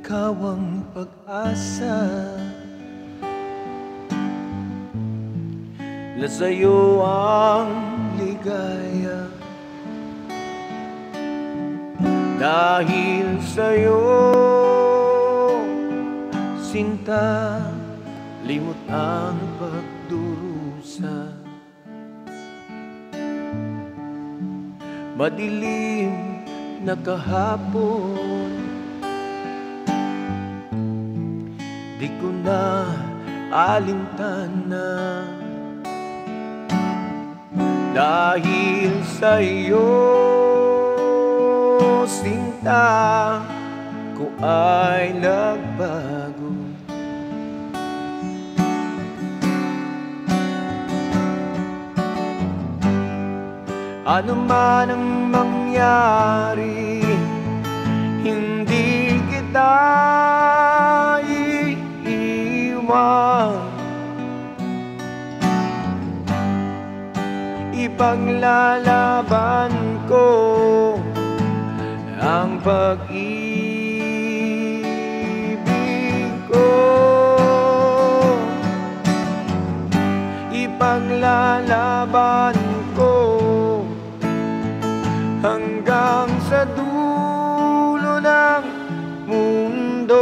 ikaw ang pag-asa. Sa'yo ang ligaya, dahil sa'yo, sinta, limot ang pagdurusa. Madilim na kahapon, di ko na alintana, dahil sa'yo, sinta ko ay nagbago. Ano man ang mangyari, hindi kita iiwan. Ipaglalaban ko ang pag-ibig ko. Ipaglalaban ko hanggang sa dulo ng mundo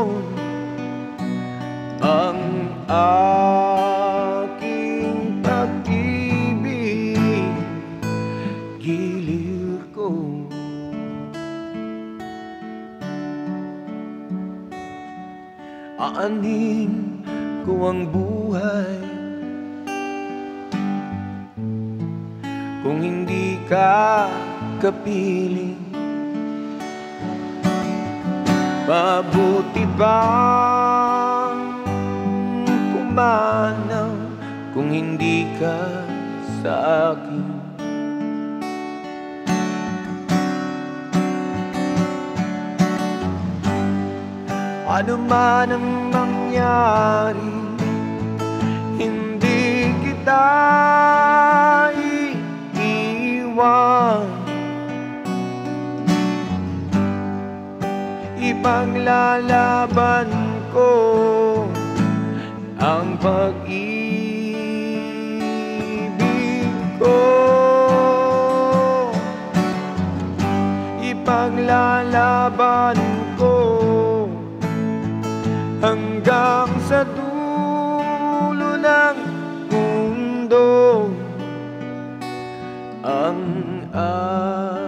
ang aking pag-ibig, giliw ko. Aanin ko ang buhay kung hindi ka kapiling. Mabuti bang pumanaw kung hindi ka sa akin? Ano man ang mangyari, hindi kita iiwan. Ipaglalaban ko ang pag-ibig ko. Ipaglalaban ko hanggang sa dulo ng mundo ang